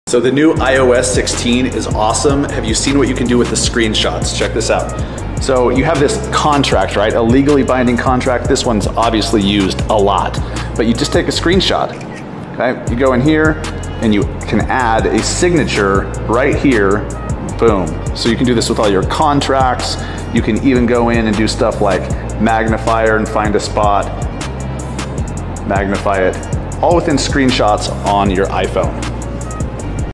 So the new iOS 16 is awesome. Have you seen what you can do with the screenshots? Check this out. So you have this contract, right? A legally binding contract. This one's obviously used a lot, but you just take a screenshot, okay? You go in here and you can add a signature right here, boom. So you can do this with all your contracts. You can even go in and do stuff like magnifier and find a spot, magnify it, all within screenshots on your iPhone.